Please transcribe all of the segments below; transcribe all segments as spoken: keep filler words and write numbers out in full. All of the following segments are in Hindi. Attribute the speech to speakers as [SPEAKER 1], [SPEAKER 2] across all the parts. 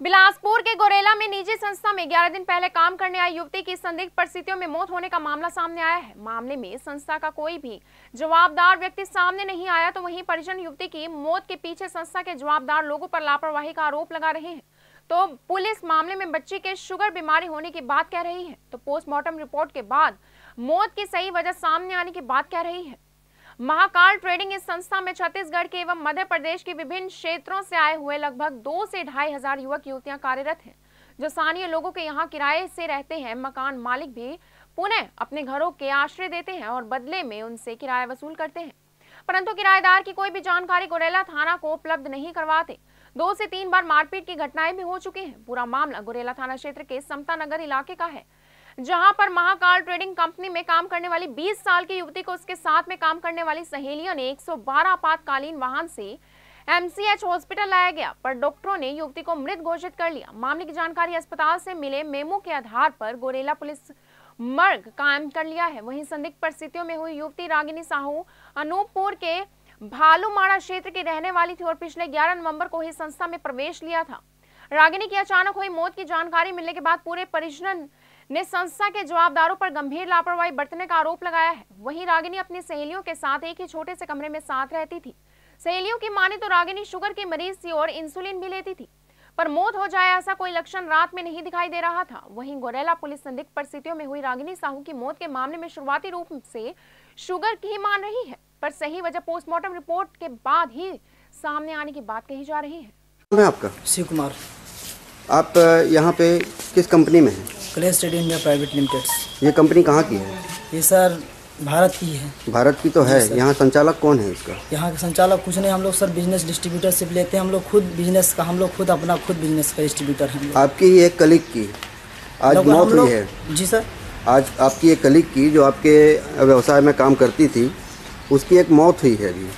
[SPEAKER 1] बिलासपुर के गोरेला में निजी संस्था में ग्यारह दिन पहले काम करने आई युवती की संदिग्ध परिस्थितियों में मौत होने का मामला सामने आया है। मामले में संस्था का कोई भी जवाबदार व्यक्ति सामने नहीं आया, तो वहीं परिजन युवती की मौत के पीछे संस्था के जवाबदार लोगों पर लापरवाही का आरोप लगा रहे हैं। तो पुलिस मामले में बच्ची के शुगर बीमारी होने की बात कह रही है, तो पोस्टमार्टम रिपोर्ट के बाद मौत की सही वजह सामने आने की बात कह रही है। महाकाल ट्रेडिंग इस संस्था में छत्तीसगढ़ के एवं मध्य प्रदेश के विभिन्न क्षेत्रों से आए हुए लगभग दो से ढाई हजार युवक युवतियां कार्यरत हैं, जो स्थानीय लोगों के यहां किराए से रहते हैं। मकान मालिक भी पुनः अपने घरों के आश्रय देते हैं और बदले में उनसे किराया वसूल करते हैं, परंतु किराएदार की कोई भी जानकारी गोरेला थाना को उपलब्ध नहीं करवाते। दो से तीन बार मारपीट की घटनाएं भी हो चुकी हैं। पूरा मामला गोरेला थाना क्षेत्र के समता नगर इलाके का है, जहां पर महाकाल ट्रेडिंग कंपनी में काम करने वाली बीस साल की युवती को उसके साथ में काम करने वाली सहेलियों ने एक सौ बारह आपातकालीन वाहन से एमसीएच हॉस्पिटल लाया गया, पर डॉक्टरों ने युवती को मृत घोषित कर लिया। मामले की जानकारी अस्पताल से मिले मेमो के आधार पर गोरेला पुलिस मर्ग कायम कर लिया है। वहीं संदिग्ध परिस्थितियों में हुई युवती रागिनी साहू अनूपपुर के भालूमाड़ा क्षेत्र की रहने वाली थी और पिछले ग्यारह नवंबर को ही संस्था में प्रवेश लिया था। रागिनी की अचानक हुई मौत की जानकारी मिलने के बाद पूरे परिजन ने संस्था के जवाबदारों पर गंभीर लापरवाही बरतने का आरोप लगाया है। वहीं रागिनी अपनी सहेलियों के साथ एक ही छोटे से कमरे में साथ रहती थी। सहेलियों की माने तो रागिनी शुगर की मरीज थी और इंसुलिन भी लेती थी, पर मौत हो जाए ऐसा कोई लक्षण रात में नहीं दिखाई दे रहा था। वहीं गोरेला पुलिस संदिग्ध परिस्थितियों में हुई रागिनी साहू की मौत के मामले में शुरुआती रूप से शुगर की मान रही है, पर सही वजह पोस्टमार्टम रिपोर्ट के बाद ही सामने आने की बात कही जा रही है।
[SPEAKER 2] मैं आपका
[SPEAKER 3] शिव कुमार।
[SPEAKER 2] आप यहाँ पे किस कंपनी में हैं?
[SPEAKER 3] Class trade India private limited.
[SPEAKER 2] ये कंपनी कहाँ की है?
[SPEAKER 3] ये सर भारत की है।
[SPEAKER 2] भारत की तो है। यहाँ संचालक कौन है इसका?
[SPEAKER 3] यहाँ के संचालक कुछ नहीं, हम लोग सर बिजनेस डिस्ट्रीब्यूटरशिप लेते हैं। हम लोग खुद बिजनेस का हम लोग खुद अपना खुद बिजनेस का डिस्ट्रीब्यूटर हैं।
[SPEAKER 2] आपकी ही एक कलीग की आज मौत हुई है।
[SPEAKER 3] जी सर।
[SPEAKER 2] आज आपकी एक कलीग की जो आपके व्यवसाय में काम करती थी, उसकी एक मौत हुई है अभी।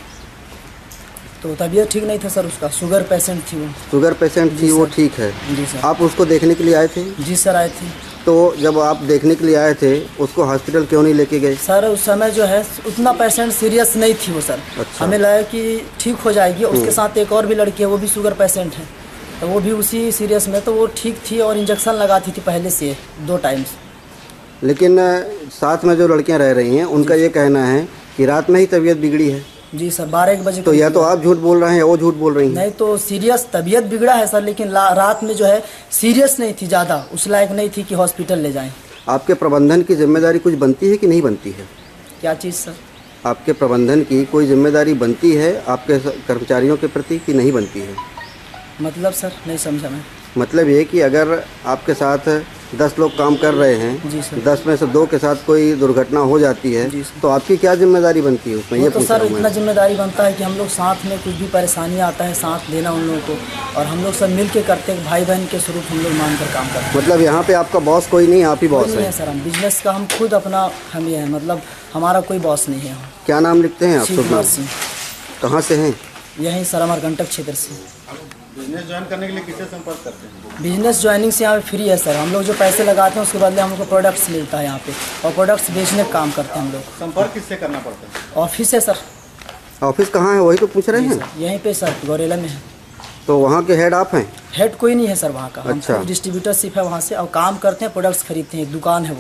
[SPEAKER 3] तो तबीयत ठीक नहीं था सर उसका, शुगर पेशेंट थी वो।
[SPEAKER 2] शुगर पेशेंट थी वो, ठीक है।
[SPEAKER 3] जी सर।
[SPEAKER 2] आप उसको देखने के लिए आए थे?
[SPEAKER 3] जी सर आए थे।
[SPEAKER 2] तो जब आप देखने के लिए आए थे, उसको हॉस्पिटल क्यों नहीं लेके गए?
[SPEAKER 3] सर उस समय जो है उतना पेशेंट सीरियस नहीं थी वो सर।
[SPEAKER 2] अच्छा।
[SPEAKER 3] हमें लगा कि ठीक हो जाएगी। उसके साथ एक और भी लड़की है, वो भी शुगर पेशेंट है, तो वो भी उसी सीरियस में, तो वो ठीक थी और इंजेक्शन लगाती थी पहले से दो टाइम्स।
[SPEAKER 2] लेकिन साथ में जो लड़कियां रह रही हैं, उनका ये कहना है कि रात में ही तबीयत बिगड़ी है।
[SPEAKER 3] जी सर, बारह एक बजे।
[SPEAKER 2] तो या तो आप झूठ बोल रहे हैं या वो झूठ बोल रही हैं।
[SPEAKER 3] नहीं तो सीरियस तबीयत बिगड़ा है सर, लेकिन रात में जो है सीरियस नहीं थी, ज़्यादा उस लायक नहीं थी कि हॉस्पिटल ले जाएं।
[SPEAKER 2] आपके प्रबंधन की जिम्मेदारी कुछ बनती है कि नहीं बनती है?
[SPEAKER 3] क्या चीज़ सर?
[SPEAKER 2] आपके प्रबंधन की कोई जिम्मेदारी बनती है आपके कर्मचारियों के प्रति कि नहीं बनती है?
[SPEAKER 3] मतलब सर नहीं समझा मैं। मतलब
[SPEAKER 2] ये कि अगर आपके साथ दस लोग काम कर रहे हैं,
[SPEAKER 3] जी सर,
[SPEAKER 2] दस में से दो के साथ कोई दुर्घटना हो जाती है, तो आपकी क्या जिम्मेदारी बनती है उसमें? ये
[SPEAKER 3] तो सर इतना जिम्मेदारी बनता है कि हम लोग साथ में कुछ भी परेशानी आता है साथ देना उन लोगों को, और हम लोग सब मिल के करते हैं, भाई बहन के स्वरूप हम लोग मानकर काम करते हैं।
[SPEAKER 2] मतलब यहाँ पे आपका बॉस कोई नहीं, आप ही बॉस
[SPEAKER 3] है सर? हम बिजनेस का हम खुद अपना हम ये है, मतलब हमारा कोई बॉस नहीं है।
[SPEAKER 2] क्या नाम लिखते हैं आप?
[SPEAKER 3] शिव कुमार सिंह।
[SPEAKER 2] कहाँ से हैं?
[SPEAKER 3] यहीं सर अमरकंटक क्षेत्र से।
[SPEAKER 4] बिजनेस ज्वाइन करने के लिए किससे संपर्क करते हैं?
[SPEAKER 3] बिजनेस ज्वाइनिंग से यहाँ पे फ्री है सर। हम लोग जो पैसे लगाते हैं उसके बदले हमको प्रोडक्ट्स मिलता है यहाँ पे, और प्रोडक्ट्स बेचने का काम करते हैं हम लोग।
[SPEAKER 4] संपर्क किससे करना पड़ता है?
[SPEAKER 3] ऑफिस है सर।
[SPEAKER 2] ऑफिस कहाँ है वही तो पूछ रहे हैं?
[SPEAKER 3] यहीं पे सर गोरेला में है।
[SPEAKER 2] तो वहाँ के हेड आप हैं?
[SPEAKER 3] हेड कोई नहीं है सर वहाँ का।
[SPEAKER 2] अच्छा।
[SPEAKER 3] डिस्ट्रीब्यूटरशिप है वहाँ से, और काम करते हैं, प्रोडक्ट्स खरीदते हैं, एक दुकान है वो।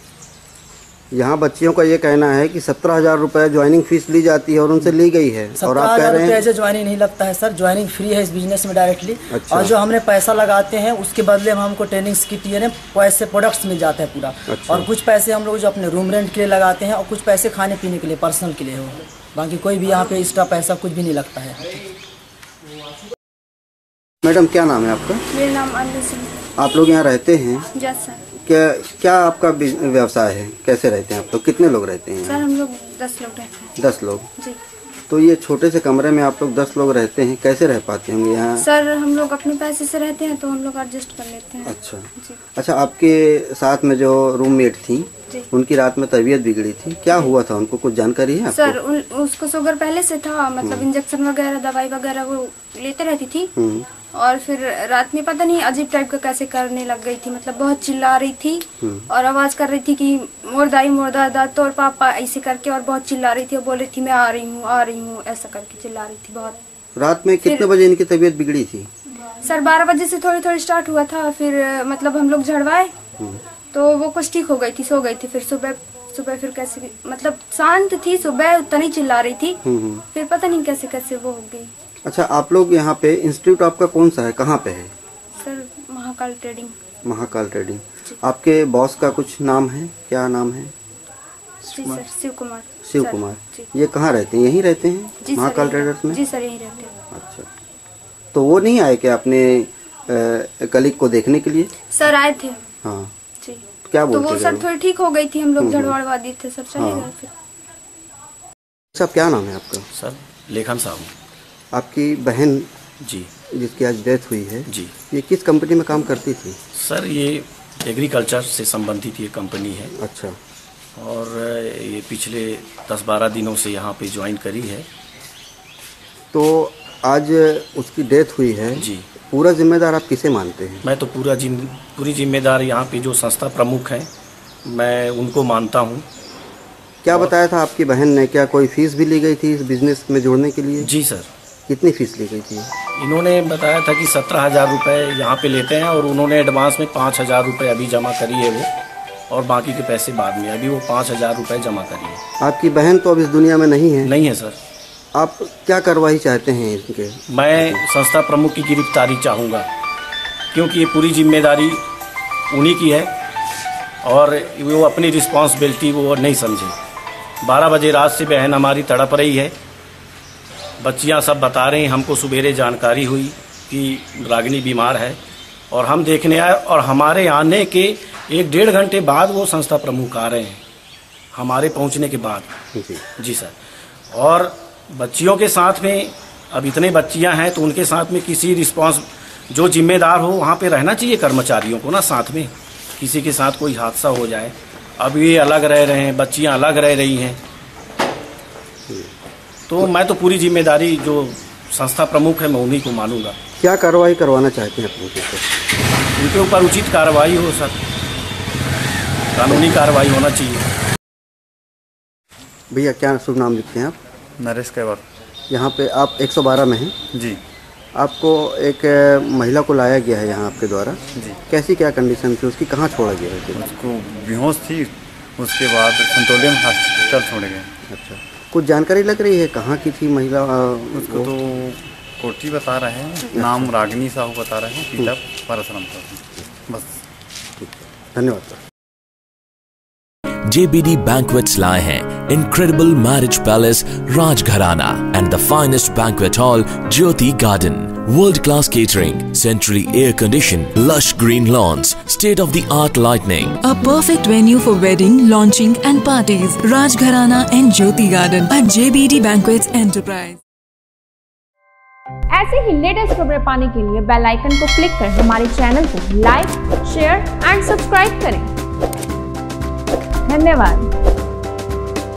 [SPEAKER 2] यहाँ बच्चियों का ये कहना है कि सत्रह हजार रुपये ज्वाइनिंग फीस ली जाती है और उनसे ली गई है, और आप कह रहे हैं
[SPEAKER 3] ऐसे ज्वाइनिंग नहीं लगता है सर, ज्वाइनिंग फ्री है इस बिजनेस में डायरेक्टली।
[SPEAKER 2] अच्छा।
[SPEAKER 3] और जो हमने पैसा लगाते हैं उसके बदले में हमको ट्रेनिंग्स की टी पैसे प्रोडक्ट्स मिल जाता है पूरा। अच्छा। और कुछ पैसे हम लोग जो अपने रूम रेंट के लिए लगाते हैं, और कुछ पैसे खाने पीने के लिए पर्सनल के लिए हो, बाकी कोई भी यहाँ पे एक्स्ट्रा पैसा कुछ भी नहीं लगता है।
[SPEAKER 2] मैडम क्या नाम है आपका?
[SPEAKER 5] मेरा नाम अन्नू सिंह।
[SPEAKER 2] आप लोग यहाँ रहते हैं?
[SPEAKER 5] Yes sir.
[SPEAKER 2] क्या क्या आपका व्यवसाय है? कैसे रहते हैं आप लोग? कितने लोग रहते हैं?
[SPEAKER 5] सर हम लोग दस लोग रहते हैं।
[SPEAKER 2] दस लोग?
[SPEAKER 5] जी।
[SPEAKER 2] तो ये छोटे से कमरे में आप लोग दस लोग रहते हैं, कैसे रह पाते होंगे यहाँ?
[SPEAKER 5] सर हम लोग अपने पैसे से रहते हैं, तो हम लोग एडजस्ट कर लेते हैं।
[SPEAKER 2] अच्छा
[SPEAKER 5] जी।
[SPEAKER 2] अच्छा, आपके साथ में जो रूममेट थी, उनकी रात में तबीयत बिगड़ी थी, क्या हुआ था उनको? कुछ जानकारी है आपको?
[SPEAKER 5] सर उन, उसको शुगर पहले से था, मतलब इंजेक्शन वगैरह दवाई वगैरह वो लेते रहती थी, और फिर रात में पता नहीं अजीब टाइप का कैसे करने लग गई थी, मतलब बहुत चिल्ला रही थी और आवाज कर रही थी कि मोर दाई मोर दादा तोर पापा, ऐसे करके, और बहुत चिल्ला रही थी और बोल रही थी मैं आ रही हूँ आ रही हूँ, ऐसा करके चिल्ला रही थी बहुत।
[SPEAKER 2] रात में कितने बजे इनकी तबीयत बिगड़ी थी?
[SPEAKER 5] सर बारह बजे से थोड़ी थोड़ी स्टार्ट हुआ था, फिर मतलब हम लोग झड़वाए तो वो कुछ ठीक हो गई थी, सो गई थी। फिर सुबह सुबह फिर कैसे मतलब शांत थी, सुबह उतना ही चिल्ला रही थी, फिर पता नहीं कैसे कैसे वो हो गई।
[SPEAKER 2] अच्छा, आप लोग यहाँ पे इंस्टीट्यूट आपका कौन सा है, कहाँ पे है?
[SPEAKER 5] Sir Mahakal trading.
[SPEAKER 2] Mahakal trading. आपके बॉस का कुछ नाम है, क्या नाम है?
[SPEAKER 5] जी सर, शिव कुमार।
[SPEAKER 2] शिव कुमार। ये कहाँ रहते हैं? यहीं रहते हैं
[SPEAKER 5] जी
[SPEAKER 2] महाकाल ट्रेडर्स में?
[SPEAKER 5] जी सर, यहीं रहते हैं।
[SPEAKER 2] अच्छा, तो वो नहीं आए क्या अपने कलीग को देखने के लिए?
[SPEAKER 5] सर आए थे।
[SPEAKER 2] हाँ
[SPEAKER 5] जी।
[SPEAKER 2] क्या
[SPEAKER 5] तो
[SPEAKER 2] बोलते
[SPEAKER 5] वो सर थोड़ी ठीक हो गई थी, हम लोग झड़वाड़वा दिए थे, सब चले गए फिर।
[SPEAKER 2] अच्छा, क्या नाम है आपका?
[SPEAKER 6] सर लेखन साहू।
[SPEAKER 2] आपकी बहन
[SPEAKER 6] जी
[SPEAKER 2] जिसकी आज डेथ हुई है,
[SPEAKER 6] जी,
[SPEAKER 2] ये किस कंपनी में काम करती थी?
[SPEAKER 6] सर ये एग्रीकल्चर से संबंधित ये कंपनी है।
[SPEAKER 2] अच्छा।
[SPEAKER 6] और ये पिछले दस बारह दिनों से यहाँ पे ज्वाइन करी है।
[SPEAKER 2] तो आज उसकी डेथ हुई है
[SPEAKER 6] जी,
[SPEAKER 2] पूरा जिम्मेदार आप किसे मानते हैं?
[SPEAKER 6] मैं तो पूरा जिम पूरी जिम्मेदार यहाँ पे जो संस्था प्रमुख हैं मैं उनको मानता हूँ।
[SPEAKER 2] क्या बताया था आपकी बहन ने, क्या कोई फीस भी ली गई थी इस बिजनेस में जुड़ने के लिए?
[SPEAKER 6] जी सर।
[SPEAKER 2] कितनी फीस ली गई थी?
[SPEAKER 6] इन्होंने बताया था कि सत्रह हज़ार रुपये यहाँ पे लेते हैं और उन्होंने एडवांस में पाँच हज़ार रुपये अभी जमा करी है वो, और बाकी के पैसे बाद में। अभी वो पाँच हज़ार रुपये जमा करी है।
[SPEAKER 2] आपकी बहन तो अब इस दुनिया में नहीं है?
[SPEAKER 6] नहीं है सर।
[SPEAKER 2] आप क्या कार्रवाई चाहते हैं इनके?
[SPEAKER 6] मैं संस्था प्रमुख की गिरफ्तारी चाहूँगा, क्योंकि ये पूरी जिम्मेदारी उन्हीं की है और वो अपनी रिस्पॉन्सिबिलिटी वो नहीं समझे। बारह बजे रात से बहन हमारी तड़प रही है। बच्चियां सब बता रहे हैं, हमको सुबेरे जानकारी हुई कि रागिनी बीमार है और हम देखने आए, और हमारे आने के एक डेढ़ घंटे बाद वो संस्था प्रमुख आ रहे हैं, हमारे पहुंचने के बाद।
[SPEAKER 2] जी,
[SPEAKER 6] जी सर। और बच्चियों के साथ में अब इतने बच्चियां हैं तो उनके साथ में किसी रिस्पॉन्स जो जिम्मेदार हो वहाँ पे रहना चाहिए कर्मचारियों को ना साथ में। किसी के साथ कोई हादसा हो जाए, अब ये अलग रह रहे हैं, बच्चियां अलग रह रही हैं, तो मैं तो पूरी जिम्मेदारी जो संस्था प्रमुख है मैं उन्हीं को मानूंगा।
[SPEAKER 2] क्या कार्रवाई करवाना चाहते हैं अपने से?
[SPEAKER 6] उनके ऊपर उचित कार्रवाई हो सर, कानूनी कार्रवाई होना चाहिए।
[SPEAKER 2] भैया क्या शुभ नाम लिखते हैं आप?
[SPEAKER 4] नरेश कैवर।
[SPEAKER 2] यहाँ पे आप एक सौ बारह में हैं?
[SPEAKER 4] जी।
[SPEAKER 2] आपको एक महिला को लाया गया है यहाँ आपके द्वारा
[SPEAKER 4] जी।
[SPEAKER 2] कैसी क्या कंडीशन थी उसकी, कहाँ छोड़ा गया है?
[SPEAKER 4] उसको बेहोश थी, उसके बाद संतोलियम हॉस्पिटल छोड़े गए।
[SPEAKER 2] अच्छा, कुछ जानकारी लग रही है कहाँ की थी महिला?
[SPEAKER 4] उसको तो कोटी बता रहे हैं, नाम रागिनी साहू बता रहे हैं, पिता परशुराम साहू। बस
[SPEAKER 2] धन्यवाद sir.
[SPEAKER 7] J B D Banquets लाए हैं Incredible Marriage Palace Rajgharana and the finest banquet hall Jyoti Garden. World-class catering, centrally air-conditioned, lush green lawns, state-of-the-art lighting.
[SPEAKER 8] A perfect venue for wedding, launching and parties. Rajgharana and Jyoti Garden at J B D Banquets Enterprise.
[SPEAKER 1] ऐसे ही लेटेस्ट खबरें पाने के लिए बेल आइकन को क्लिक कर हमारे चैनल को लाइक, शेयर एंड सब्सक्राइब करें। धन्यवाद।